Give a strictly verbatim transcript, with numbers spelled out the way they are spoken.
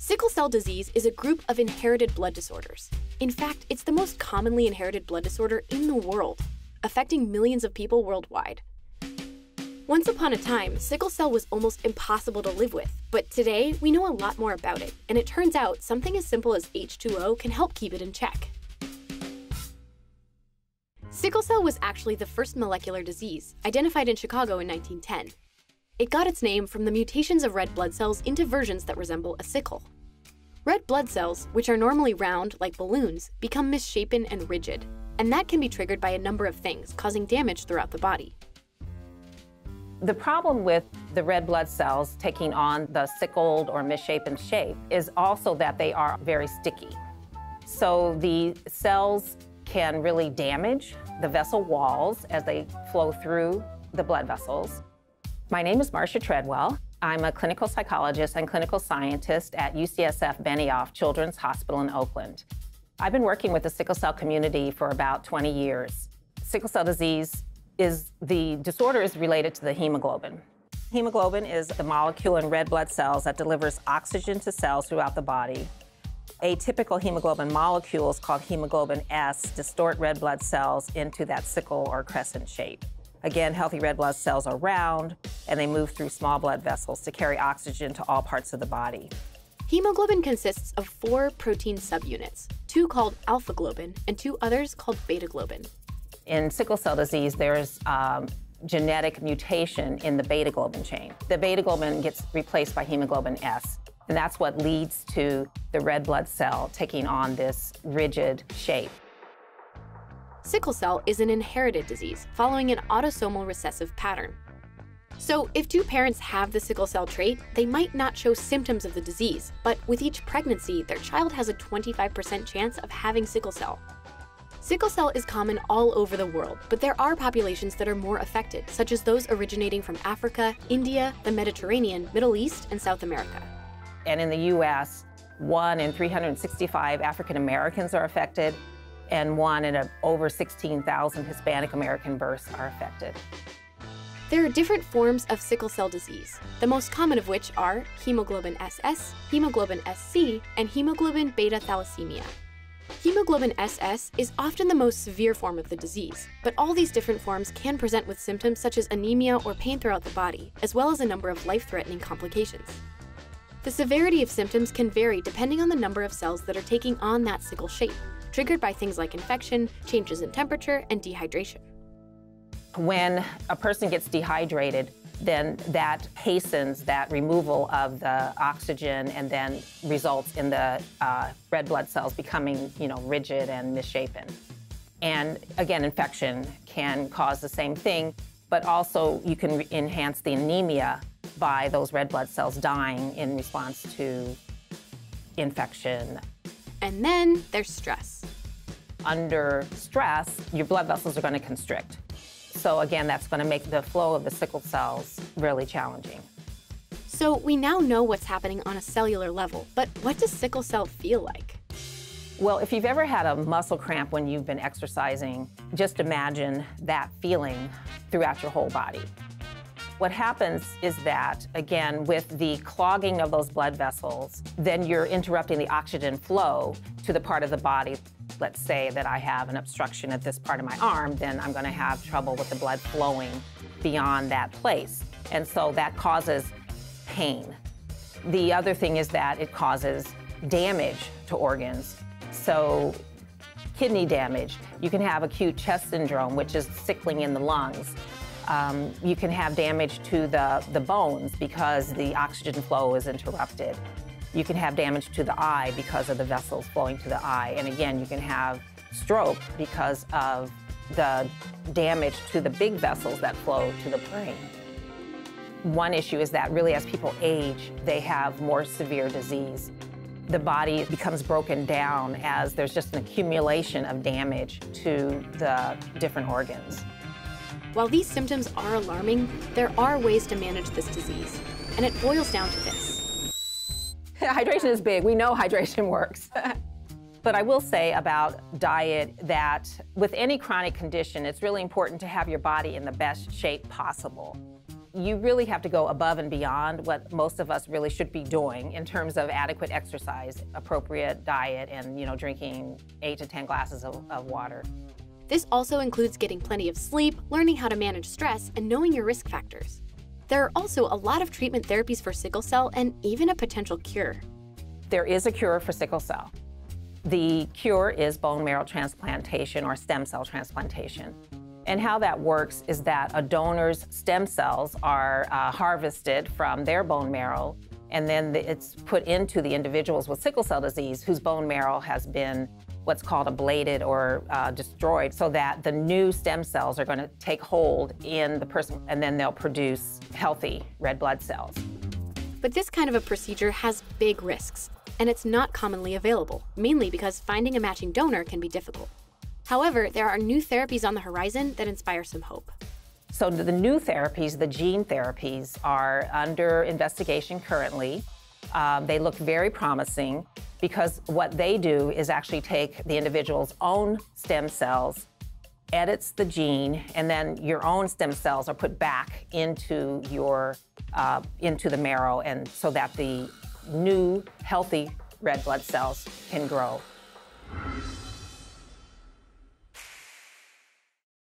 Sickle cell disease is a group of inherited blood disorders. In fact, it's the most commonly inherited blood disorder in the world, affecting millions of people worldwide. Once upon a time, sickle cell was almost impossible to live with, but today we know a lot more about it, and it turns out something as simple as H two O can help keep it in check. Sickle cell was actually the first molecular disease, identified in Chicago in nineteen ten. It got its name from the mutations of red blood cells into versions that resemble a sickle. Red blood cells, which are normally round like balloons, become misshapen and rigid, and that can be triggered by a number of things, causing damage throughout the body. The problem with the red blood cells taking on the sickled or misshapen shape is also that they are very sticky. So the cells can really damage the vessel walls as they flow through the blood vessels. My name is Marsha Treadwell. I'm a clinical psychologist and clinical scientist at U C S F Benioff Children's Hospital in Oakland. I've been working with the sickle cell community for about twenty years. Sickle cell disease is the disorder is related to the hemoglobin. Hemoglobin is the molecule in red blood cells that delivers oxygen to cells throughout the body. Atypical hemoglobin molecules called hemoglobin S distort red blood cells into that sickle or crescent shape. Again, healthy red blood cells are round, and they move through small blood vessels to carry oxygen to all parts of the body. Hemoglobin consists of four protein subunits, two called alpha globin and two others called beta globin. In sickle cell disease, there's um, genetic mutation in the beta globin chain. The beta globin gets replaced by hemoglobin S, and that's what leads to the red blood cell taking on this rigid shape. Sickle cell is an inherited disease following an autosomal recessive pattern. So if two parents have the sickle cell trait, they might not show symptoms of the disease, but with each pregnancy, their child has a twenty-five percent chance of having sickle cell. Sickle cell is common all over the world, but there are populations that are more affected, such as those originating from Africa, India, the Mediterranean, Middle East, and South America. And in the U S, one in three hundred sixty-five African Americans are affected, and one in a, over sixteen thousand Hispanic American births are affected. There are different forms of sickle cell disease, the most common of which are hemoglobin S S, hemoglobin S C, and hemoglobin beta thalassemia. Hemoglobin S S is often the most severe form of the disease, but all these different forms can present with symptoms such as anemia or pain throughout the body, as well as a number of life-threatening complications. The severity of symptoms can vary depending on the number of cells that are taking on that sickle shape, triggered by things like infection, changes in temperature, and dehydration. When a person gets dehydrated, then that hastens that removal of the oxygen and then results in the uh, red blood cells becoming, you know, rigid and misshapen. And again, infection can cause the same thing, but also you can enhance the anemia by those red blood cells dying in response to infection. And then there's stress. Under stress, your blood vessels are going to constrict. So again, that's going to make the flow of the sickle cells really challenging. So we now know what's happening on a cellular level, but what does sickle cell feel like? Well, if you've ever had a muscle cramp when you've been exercising, just imagine that feeling throughout your whole body. What happens is that, again, with the clogging of those blood vessels, then you're interrupting the oxygen flow to the part of the body. Let's say that I have an obstruction at this part of my arm, then I'm going to have trouble with the blood flowing beyond that place. And so that causes pain. The other thing is that it causes damage to organs. So kidney damage. You can have acute chest syndrome, which is sickling in the lungs. Um, you can have damage to the, the bones because the oxygen flow is interrupted. You can have damage to the eye because of the vessels flowing to the eye. And again, you can have stroke because of the damage to the big vessels that flow to the brain. One issue is that really as people age, they have more severe disease. The body becomes broken down as there's just an accumulation of damage to the different organs. While these symptoms are alarming, there are ways to manage this disease, and it boils down to this. Hydration is big. We know hydration works. But I will say about diet that with any chronic condition, it's really important to have your body in the best shape possible. You really have to go above and beyond what most of us really should be doing in terms of adequate exercise, appropriate diet, and you know, drinking eight to ten glasses of, of water. This also includes getting plenty of sleep, learning how to manage stress, and knowing your risk factors. There are also a lot of treatment therapies for sickle cell and even a potential cure. There is a cure for sickle cell. The cure is bone marrow transplantation or stem cell transplantation. And how that works is that a donor's stem cells are uh, harvested from their bone marrow, and then it's put into the individuals with sickle cell disease whose bone marrow has been what's called ablated or uh, destroyed, so that the new stem cells are going to take hold in the person, and then they'll produce healthy red blood cells. But this kind of a procedure has big risks, and it's not commonly available, mainly because finding a matching donor can be difficult. However, there are new therapies on the horizon that inspire some hope. So the new therapies, the gene therapies, are under investigation currently. Um, they look very promising because what they do is actually take the individual's own stem cells, edits the gene, and then your own stem cells are put back into your uh, into the marrow, and so that the new healthy red blood cells can grow.